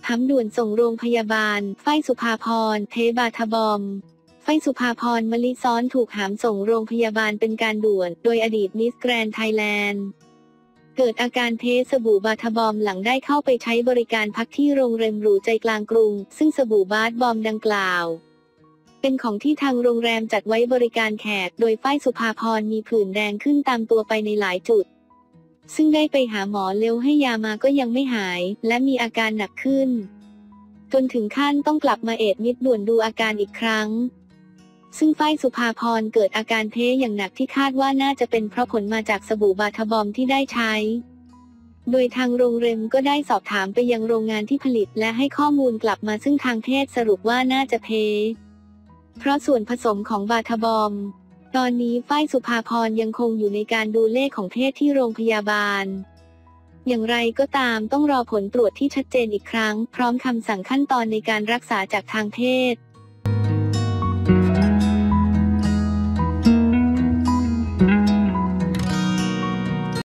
หามด่วนส่งโรงพยาบาลฝ้ายสุภาพรเทบาทบอมฝ้ายสุภาพรมลิซ้อนถูกหามส่งโรงพยาบาลเป็นการด่วนโดยอดีตมิสแกรนด์ไทยแลนด์เกิดอาการเทสบู่บาทบอมหลังได้เข้าไปใช้บริการพักที่โรงแรมหรูใจกลางกรุงซึ่งสบู่บาทบอมดังกล่าวเป็นของที่ทางโรงแรมจัดไว้บริการแขกโดยฝ้ายสุภาพรมีผื่นแดงขึ้นตามตัวไปในหลายจุดซึ่งได้ไปหาหมอเร็วให้ยามาก็ยังไม่หายและมีอาการหนักขึ้นจนถึงขั้นต้องกลับมาเอดมิดด่วนดูอาการอีกครั้งซึ่งฝ้ายสุภาพรเกิดอาการเพ้อย่างหนักที่คาดว่าน่าจะเป็นเพราะผลมาจากสบู่บาทบอมที่ได้ใช้โดยทางโรงแรมก็ได้สอบถามไปยังโรงงานที่ผลิตและให้ข้อมูลกลับมาซึ่งทางแพทย์สรุปว่าน่าจะเพ้เพราะส่วนผสมของบาทบอมตอนนี้ฝ้ายสุภาพรยังคงอยู่ในการดูเลขของแพทย์ที่โรงพยาบาลอย่างไรก็ตามต้องรอผลตรวจที่ชัดเจนอีกครั้งพร้อมคำสั่งขั้นตอนในการรักษาจากทางแพทย์